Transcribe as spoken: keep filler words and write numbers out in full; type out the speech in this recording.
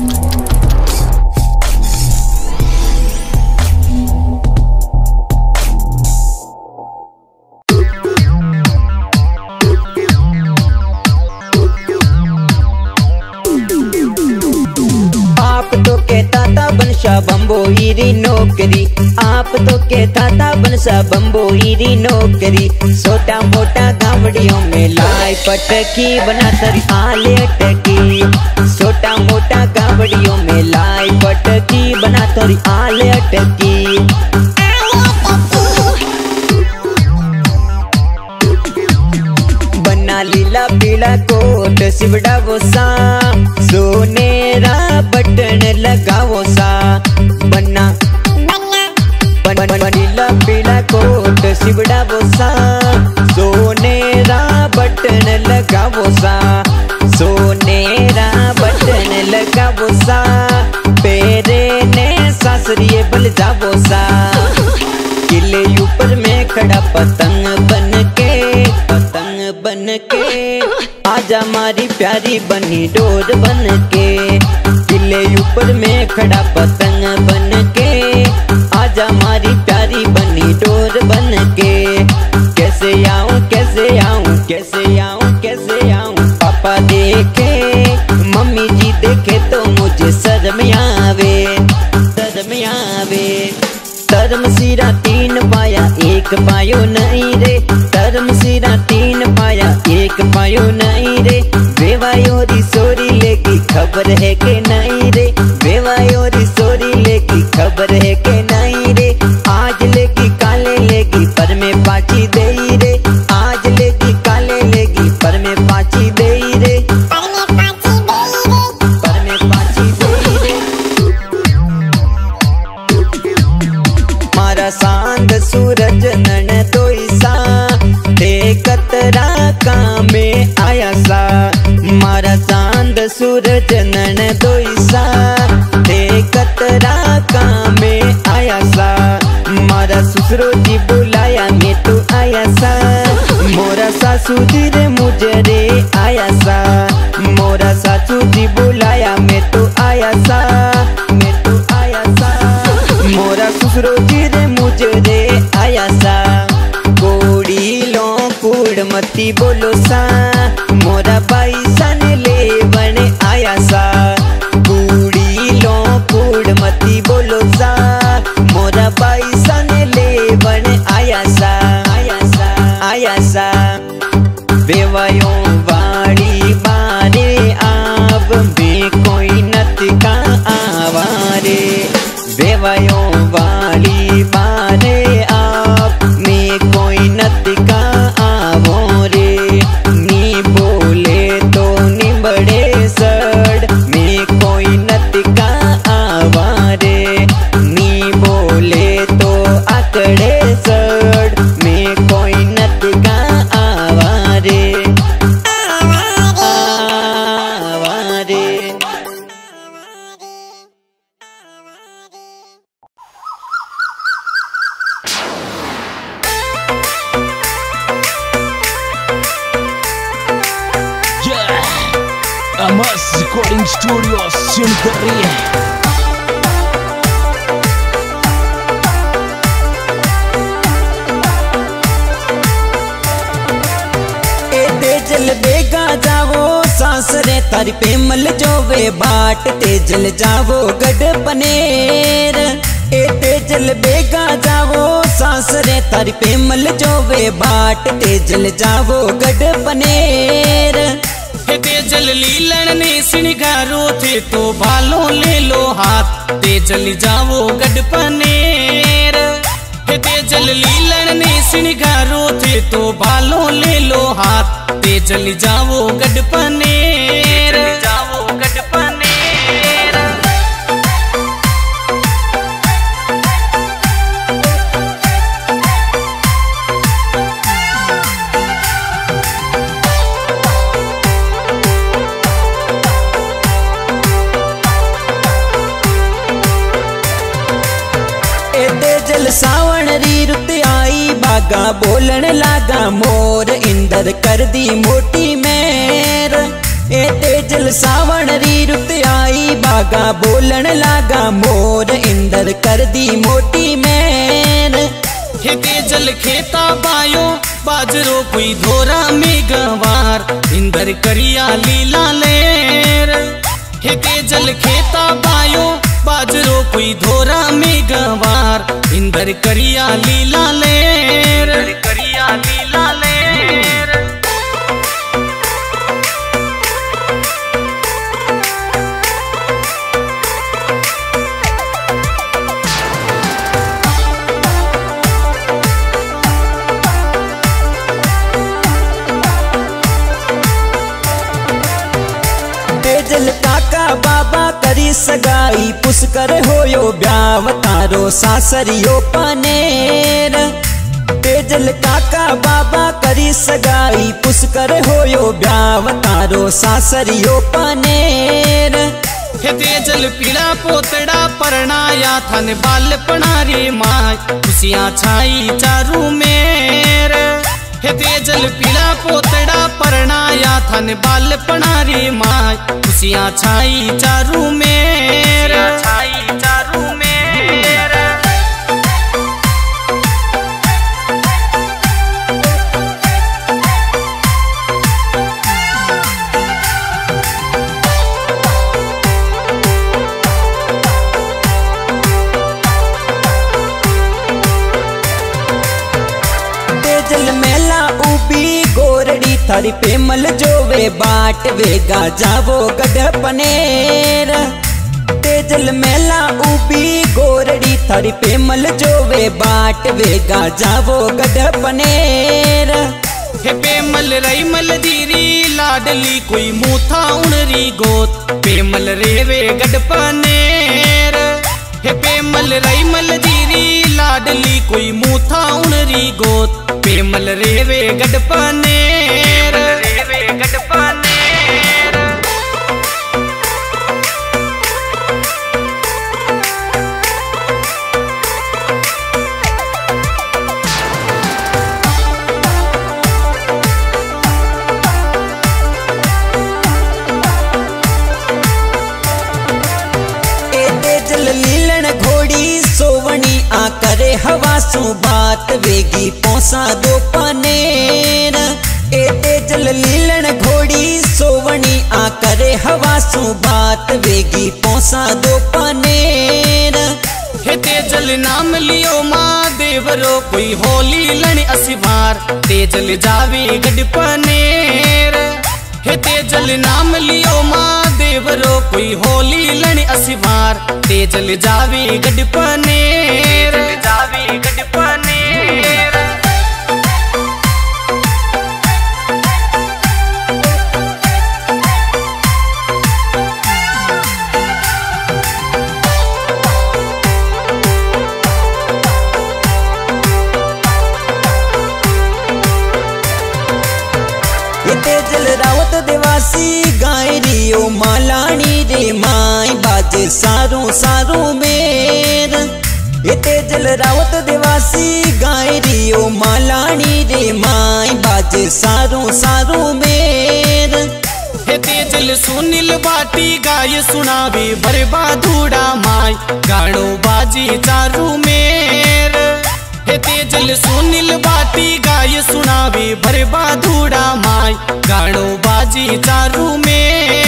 बम्बोईरी नौकरी, आप तो कहता था बनसा बम्बोईरी नौकरी। छोटा मोटा गावड़ियों में लाई पटकी बना तरी आले अटकी। छोटा मोटा गावड़ियों में लाई पटकी बना तरी आले अटकी। बना लीला पीला कोट सिवड़ा वो सा, सोनेरा बटन लगावो सा। बना नीला पीला कोट सिवड़ा वो सा, सोनेरा बटन लगावो सा। सोनेरा बटन लगावो सा, पेरे ने सासरिये बल जावो सा। किले ऊपर में खड़ा पतंग बन के, पतंग बन के आजा मारी प्यारी बनी डोर बन के। किले ऊपर में खड़ा पतंग बन के, आजा मारी प्यारी बनी डोर बन के। कैसे आऊं कैसे आऊं कैसे आऊं कैसे आऊं, पापा देखे मम्मी जी देखे तो मुझे शर्म आवे, शर्म आवे। धर्म सिरा तीन पाया एक पायो नहीं रे, धर्म सिरा तीन पाया एक पायो नहीं रे। बेवायोरी सोरी लेगी खबर है के नहीं रे, बेवायोरी सोरी लेगी खबर है के नहीं रे। आज लेगी काले लेगी पर में पाची दे रे, आज लेगी काले लेगी पर में पाची दे रे, पर में पाची दे रे। मारा सांद सूरज नन दोई सा, कतरा का में आया सा। मारा चांद सूरज नन दोई सा, कतरा का में आया सा। मारा ससुरो जी बुलाया मैं तो आया सा, मोरा सासू जी रे मुझे रे आया सा। मोरा सासू जी बुलाया मैं तो आया सा, मैं तो आया सा। मोरा ससुरो जी रे मुझे रे आया सा। कोड़ी लो कूड़ मती बोलो सा, मोरा भाई सन ले बने आया सा। कूड़ी लो कूड़ मती बोलो सा, मोरा भाई सन ले बने आया सा, आया सा, आया सा। बेवायों वाड़ी बारे आप में कोई नत का आवारे, बेवायों वाली बारे आप में कोई नत का आवो रे। नी बोले तो निबड़े सड़ में कोई नत का आवारे, नी बोले तो आकड़े सड़ में कोई नत का Aware, Aware. Amas Recording Studio Sintari। Tejal बेगा जावो सासरे तारी पेमल जोवे बाट, तेजल जावो गढ़ पनेर। ए तेजल बेगा जावो सासरे तारी पेमल जोवे बाट, तेजल जावो गढ़ पनेर। तेजल लीलन ने सिंगारो थे तो भालो ले लो हाथ, तेजल जावो गढ़ पनेर। तेजल लीलन ने सिंगारो थे तो भालो ले लो हाथ, तेजल जावो गढ़ पनेर, जावो गढ़ पनेर। तेजल सावण री रुत आई बागा बोलन लागा मोर, इंदर कर दी मोटी मेर। ए तेजल सावण री रुत आई बागा बोलन लागा मोर इंदर कर दी मोटी मेर। हे तेजल खेता बायो बाजरो कोई धोरा में गवार इंदर करिया लीला लेर। हे तेजल खेता बायो बाजरो कोई धोरा में गवार इंदर करिया लीला लेर करिया लीला लेर। तेजल काका बाबा करी सगाई पुष्कर होयो ब्याव तारो सासरियो पनेर। तेजल काका बाबा करी सगाई पुष्कर होयो ब्याव तारो सासरियो पनेर। हे तेजल पीड़ा पोतड़ा परणाया थन बाल पणारी माय खुशियाँ छाई चारू मेर। हे तेजल पीड़ा पोतड़ा परणाया थन बाल पणारी माय खुशियाँ छाई चारू मेर छाई चारू मेर। तेजल मेला उबी गोरड़ी थारी पेमल जोवे बाट वेगा जावो गढ़ पनेर। तेजल मेला उबी गोरड़ी थारी पेमल जोवे बाट वेगा जावो गढ़ पनेर। हे पेमल रईमल दीरी लाडली कोई मूथा उणरी गोत पेमल रेवे गढ़ पनेर। हे पेमल रईमल दीरी लाडली कोई मूथा उणरी गोत पेमल रेवे गढ़ पनेर रेवे गढ़ पनेर। ए तेजल लीलन घोड़ी सोवणी आ करे हवासू बात वेगी पौसा दो पनेर। ए तेजल लीलन घोड़ी सोवणी आ करे हवासू बात वेगी पौसा दो पनेर। हे तेजल नाम लियो माँ देवरो कोई होली लण असिवार तेजल जावे गढ़ पनेर। हे तेजल नाम लियो माँ देवरो कोई होली लण असिवार तेजल जावे गढ़ पनेर जावे गढ़ पनेर। तेजल रावत देवासी गाय रियो मालानी रे माय बाज सारू सारू मेर। ये तेजल रावत देवासी गाय रियो मालानी रे माय बाज सारू सारू मेर। हे तेजल सुनील बाटी गाय सुनावे बरबादूड़ा माय गाणो बाजी चारू मेर। हे तेजल सुनील बाटी गाय सुनावे बरबादूड़ा माय गाणो बाजी चारू मेर।